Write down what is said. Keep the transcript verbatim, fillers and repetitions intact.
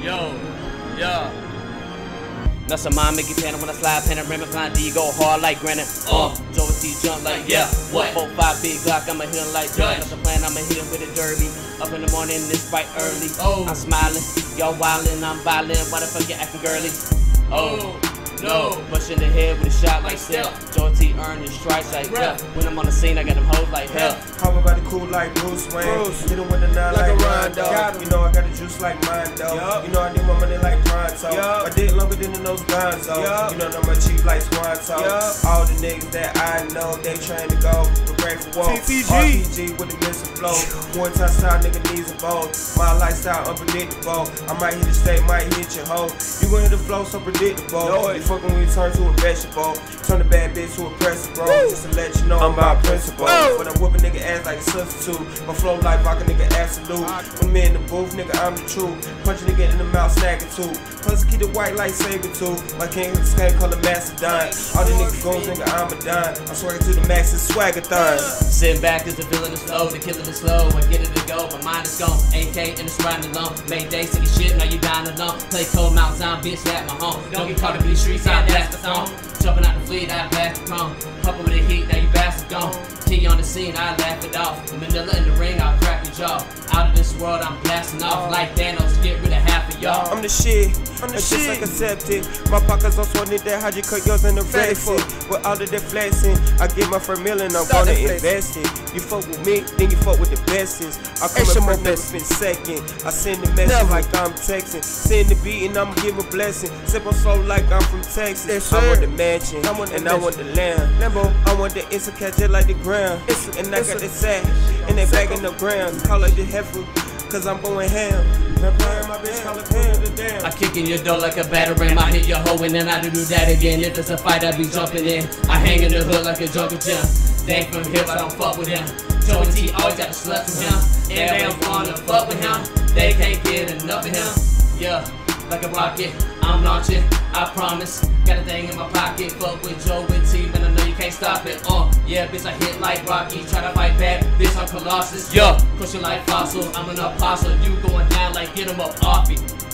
Yo, yeah. That's a mind make you panic when I slide panoramic line D go hard like granite. Uh, Joey T jump like yeah. What? Four five big Glock, I'ma hit him like Judge. That's the plan, I'ma hit him with a derby. Up in the morning, it's bright early. Oh. I'm smiling, y'all wildin', I'm violin. Why the fuck you acting girly? Oh. No, push in the head with a shot like step. Joey T earned his stripes like yeah. When I'm on the scene, I got them hoes like hell. How about the cool like Bruce Wayne? Bruce. Hit him with a nine like, like Rondo. You know I got the juice like Mondo. Yep. You know I need my money like Pronto. Yep. My dick longer than the nose Gonzo. Yep. You know I'm a cheap like Swanto. Yep. All the niggas that I know, they trying to go with Grateful Walk. T P G. R P G with the missing flow. One touchdown, nigga needs a bowl. My lifestyle unpredictable. I might hit the state, might hit your hoe. You gon' hit the flow so predictable. No, you fucking when you turn to a vegetable. Turn a bad bitch to a principal. Just to let you know I'm about principle. But I'm whooping nigga ass like a substitute. My flow like vodka nigga absolute. When me in the booth, nigga I'm the truth. Punch a nigga in the mouth, snagging too. Plus keep the white light saber too. My king of the skank color Macedon. All the niggas goons, nigga I'm a dime. I'm swagging to the max and swagger-thon. Sitting back is the villain is slow, the killing is slow. I get it to go, my mind is gone. A K in the riding alone. Make days to the shit, now you dying alone. Play cold Mount Zion, bitch at my home. Don't get caught up in the streets, I blast the phone. Jumping out the fleet, I blast the chrome. Pumping with the heat, now you bastard gone. Key on the scene, I laugh it off. Manila in the ring, I'll crack your jaw. Out of this world, I'm blasting off like Thanos. Get rid of half of y'all. I'm the shit. I'm the shit. Like accepted. My pockets on swanny that how you cut yours in the flexing. With all of the flexing, I get my first million, I'm gonna invest it. You fuck with me, then you fuck with the bestest. I come in first, never spin second. I send the message never. Like I'm texting. Send the beat and I'ma give a blessing. Sip on slow like I'm from Texas. Yes, I want the mansion, I want the and mansion. I want the land. Lambo. I want the instant catch it like the ground. It's and I got the sack, and they back in the ground. Call it the heifer, cause I'm going ham. My bitch call it ham to damn. I kick in your door like a battering. I hit your hoe and then I do that again. If it's a fight, I be jumping in. I hang in the hood like a jungle gym. They ain't from here, I don't fuck with him. Joey T always got the sluts with him. And they don't wanna fuck with him. They can't get enough of him. Yeah, like a rocket, I'm launching, I promise. Got a thing in my pocket, fuck with Joey T, man, I know you can't stop it. Uh, yeah, bitch, I hit like Rocky, try to fight back, bitch, I'm Colossus. Yeah, pushing like Fossil, I'm an apostle, you going down like get 'em up off me.